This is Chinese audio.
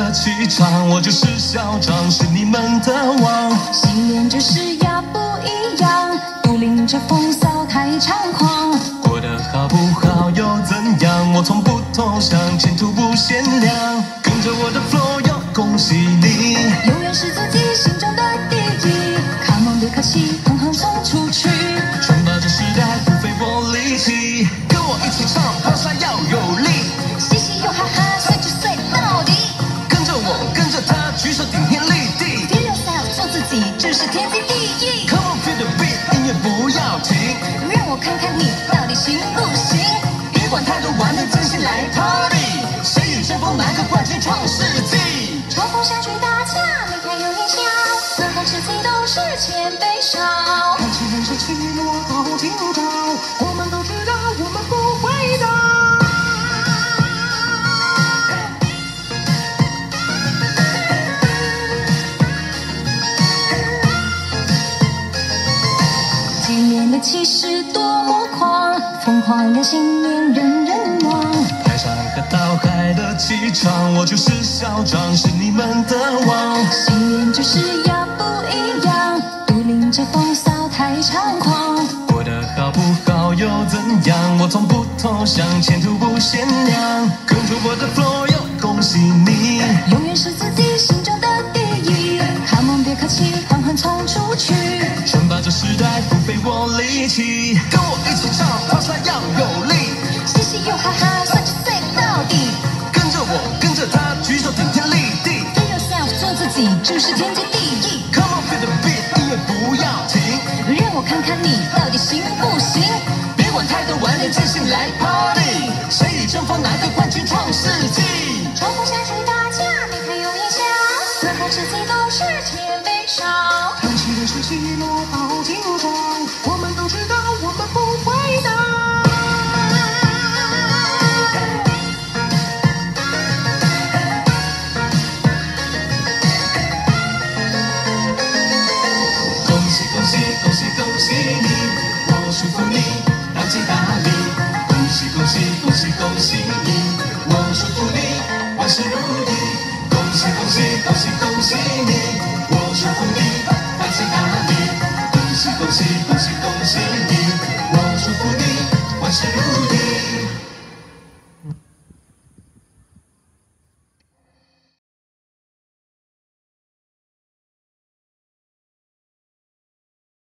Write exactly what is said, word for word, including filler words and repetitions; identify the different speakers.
Speaker 1: 的气场，我就是校长，是你们的王。
Speaker 2: 信念就是要不一样，独领着风骚太猖狂。
Speaker 1: 过得好不好又怎样？我从不投降，前途不限量。跟着我的 flow， 要恭喜你，
Speaker 2: 永远是自己心中的第一。Come on， 别客气，狠狠冲出去，
Speaker 1: 称霸这时代不费我力气。跟我一起唱，抛杀要有力，
Speaker 2: 嘻嘻又哈哈，碎就碎到底。
Speaker 1: 跟着我，跟着他，举手顶天立地。
Speaker 2: Feel yourself， 做自己，这是天经地义。
Speaker 1: Come on feel the beat， 音乐不要停，
Speaker 2: 让我看看你到底行不行。
Speaker 1: 别管太多，玩的真心来 party。谁与争锋，哪个冠军创世纪？
Speaker 2: 冲锋下去打架，没太有影响。何况自己都是前辈少。
Speaker 1: 看起人生起落好今朝，我们都知道我们不会倒。
Speaker 2: 几年的气势多么狂，疯狂的信念人人忘。
Speaker 1: 排山和倒海的气场，我就是校长，是你们的王。
Speaker 2: 信念就是要不一样，独领着风骚太猖狂。
Speaker 1: 过得好不好又怎样？我从不投降，前途不限量。跟着我的 flow， 要恭喜你，
Speaker 2: 永远是自己心中的第一。Come on， 别客气，狠狠冲出去，
Speaker 1: 称霸这时代不费我力气。跟我一起唱，抛杀要有力，
Speaker 2: 嘻嘻又哈哈，碎就碎到底。
Speaker 1: 跟着我，跟着他，举手顶天立地。
Speaker 2: Feel yourself， 做自己，这是天经地义。
Speaker 1: Come on feel the beat， 音乐不要停，
Speaker 2: 让我看看你到底行不行。
Speaker 1: 别管太多，玩点真心来 party。谁与争锋，哪个冠军创世纪？
Speaker 2: 冲锋下去打架，没太有影响。何况自己都是前辈少。
Speaker 1: 看起人生起落好今朝，我们都知道我们不会倒。恭喜恭喜恭喜恭喜你，我祝福你